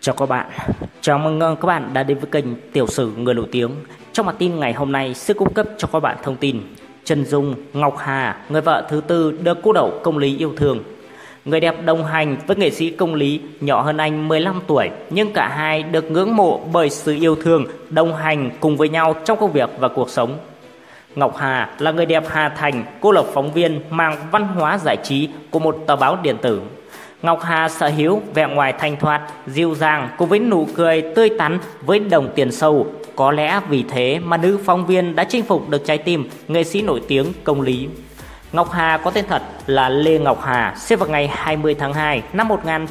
Chào các bạn, chào mừng các bạn đã đến với kênh Tiểu sử người nổi tiếng. Trong bản tin ngày hôm nay sẽ cung cấp cho các bạn thông tin Trần Dung, Ngọc Hà, người vợ thứ tư được cô đậu công lý yêu thương. Người đẹp đồng hành với nghệ sĩ công lý nhỏ hơn anh 15 tuổi, nhưng cả hai được ngưỡng mộ bởi sự yêu thương, đồng hành cùng với nhau trong công việc và cuộc sống. Ngọc Hà là người đẹp Hà Thành, cô là phóng viên mảng văn hóa giải trí của một tờ báo điện tử. Ngọc Hà sở hữu vẻ ngoài thanh thoát, dịu dàng cùng với nụ cười tươi tắn với đồng tiền sâu. Có lẽ vì thế mà nữ phóng viên đã chinh phục được trái tim nghệ sĩ nổi tiếng công lý. Ngọc Hà có tên thật là Lê Ngọc Hà, sinh vào ngày 20 tháng 2 năm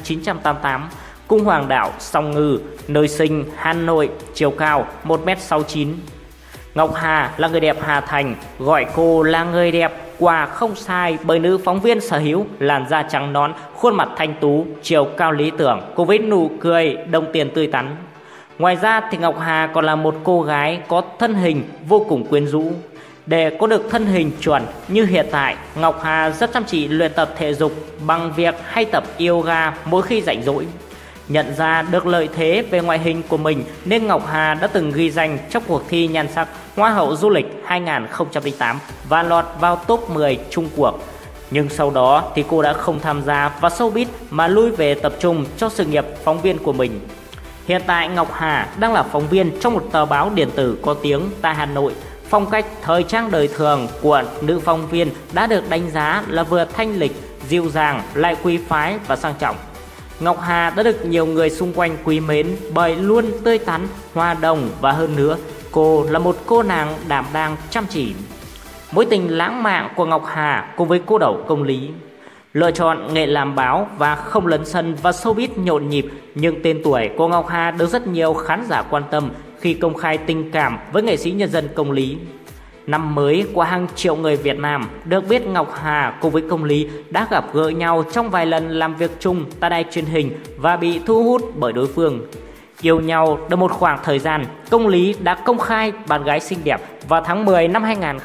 1988, cung Hoàng Đạo, Song Ngư, nơi sinh Hà Nội, chiều cao 1m69. Ngọc Hà là người đẹp Hà Thành, gọi cô là người đẹp quả không sai bởi nữ phóng viên sở hữu làn da trắng nõn, khuôn mặt thanh tú, chiều cao lý tưởng cùng với nụ cười đồng tiền tươi tắn. Ngoài ra thì Ngọc Hà còn là một cô gái có thân hình vô cùng quyến rũ. Để có được thân hình chuẩn như hiện tại, Ngọc Hà rất chăm chỉ luyện tập thể dục bằng việc hay tập yoga mỗi khi rảnh rỗi. Nhận ra được lợi thế về ngoại hình của mình nên Ngọc Hà đã từng ghi danh trong cuộc thi nhan sắc Hoa hậu du lịch 2008 và lọt vào top 10 Trung Quốc. Nhưng sau đó thì cô đã không tham gia vào showbiz mà lui về tập trung cho sự nghiệp phóng viên của mình. Hiện tại Ngọc Hà đang là phóng viên trong một tờ báo điện tử có tiếng tại Hà Nội. Phong cách thời trang đời thường của nữ phóng viên đã được đánh giá là vừa thanh lịch, dịu dàng, lại quý phái và sang trọng. Ngọc Hà đã được nhiều người xung quanh quý mến bởi luôn tươi tắn, hòa đồng và hơn nữa, cô là một cô nàng đảm đang chăm chỉ. Mối tình lãng mạn của Ngọc Hà cùng với cô đậu công lý. Lựa chọn nghề làm báo và không lấn sân và showbiz nhộn nhịp, nhưng tên tuổi của Ngọc Hà được rất nhiều khán giả quan tâm khi công khai tình cảm với nghệ sĩ nhân dân công lý. Năm mới của hàng triệu người Việt Nam, được biết Ngọc Hà cùng với công lý đã gặp gỡ nhau trong vài lần làm việc chung tại đài truyền hình và bị thu hút bởi đối phương. Yêu nhau được một khoảng thời gian, công lý đã công khai bạn gái xinh đẹp vào tháng 10 năm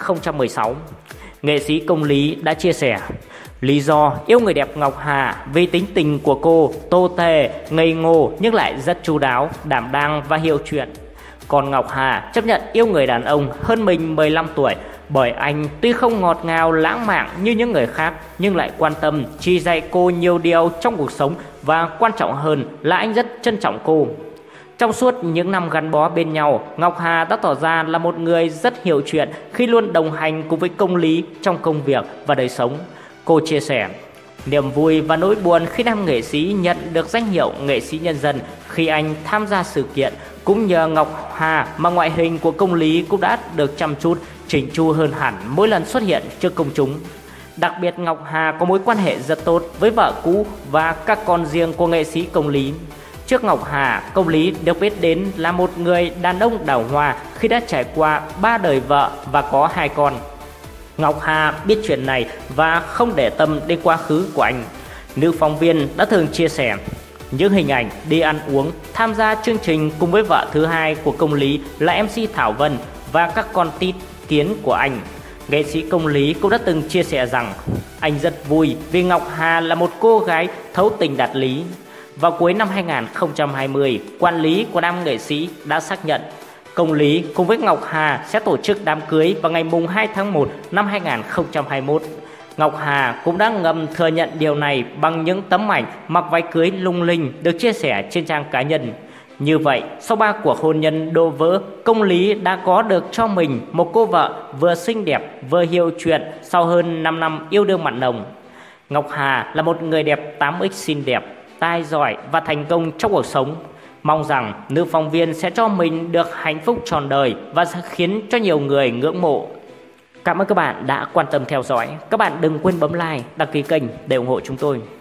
2016. Nghệ sĩ công lý đã chia sẻ lý do yêu người đẹp Ngọc Hà vì tính tình của cô tô tề, ngây ngô nhưng lại rất chu đáo, đảm đang và hiểu chuyện. Còn Ngọc Hà chấp nhận yêu người đàn ông hơn mình 15 tuổi bởi anh tuy không ngọt ngào lãng mạn như những người khác nhưng lại quan tâm, chỉ dạy cô nhiều điều trong cuộc sống và quan trọng hơn là anh rất trân trọng cô. Trong suốt những năm gắn bó bên nhau, Ngọc Hà đã tỏ ra là một người rất hiểu chuyện khi luôn đồng hành cùng với công lý trong công việc và đời sống. Cô chia sẻ niềm vui và nỗi buồn khi nam nghệ sĩ nhận được danh hiệu nghệ sĩ nhân dân khi anh tham gia sự kiện. Cũng nhờ Ngọc Hà mà ngoại hình của công lý cũng đã được chăm chút, chỉnh chu hơn hẳn mỗi lần xuất hiện trước công chúng. Đặc biệt Ngọc Hà có mối quan hệ rất tốt với vợ cũ và các con riêng của nghệ sĩ công lý. Trước Ngọc Hà, công lý được biết đến là một người đàn ông đào hoa khi đã trải qua 3 đời vợ và có 2 con. Ngọc Hà biết chuyện này và không để tâm đến quá khứ của anh. Nữ phóng viên đã thường chia sẻ những hình ảnh đi ăn uống, tham gia chương trình cùng với vợ thứ hai của công lý là MC Thảo Vân và các con tít kiến của anh. Nghệ sĩ công lý cũng đã từng chia sẻ rằng anh rất vui vì Ngọc Hà là một cô gái thấu tình đạt lý. Vào cuối năm 2020, quản lý của nam nghệ sĩ đã xác nhận công lý cùng với Ngọc Hà sẽ tổ chức đám cưới vào ngày 2 tháng 1 năm 2021. Ngọc Hà cũng đã ngầm thừa nhận điều này bằng những tấm ảnh mặc váy cưới lung linh được chia sẻ trên trang cá nhân. Như vậy, sau 3 cuộc hôn nhân đổ vỡ, công lý đã có được cho mình một cô vợ vừa xinh đẹp vừa hiểu chuyện sau hơn 5 năm yêu đương mặn nồng. Ngọc Hà là một người đẹp 8X xinh đẹp, tài giỏi và thành công trong cuộc sống. Mong rằng nữ phóng viên sẽ cho mình được hạnh phúc trọn đời và sẽ khiến cho nhiều người ngưỡng mộ. Cảm ơn các bạn đã quan tâm theo dõi. Các bạn đừng quên bấm like, đăng ký kênh để ủng hộ chúng tôi.